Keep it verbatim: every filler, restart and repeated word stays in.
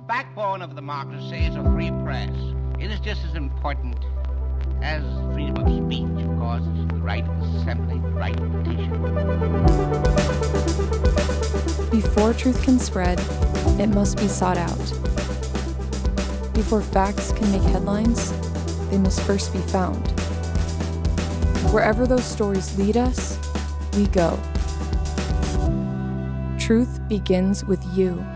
backbone of the democracy is a free press. It is just as important as freedom of speech, of course, the right of assembly, the right of petition. Before truth can spread, it must be sought out. Before facts can make headlines, they must first be found. Wherever those stories lead us, we go. Truth begins with you.